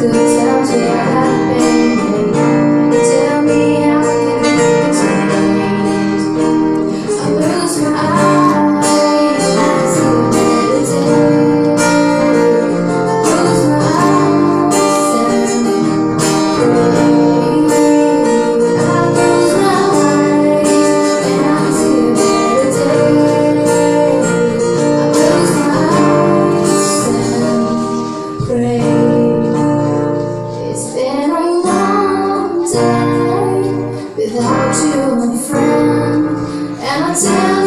times we have been. Tell me how can we change? I lose my eyes and I see a better day. I close my eyes and pray. I close my eyes and I see a better day. I close my eyes and pray. It's been a long day without you, my friend, and I tell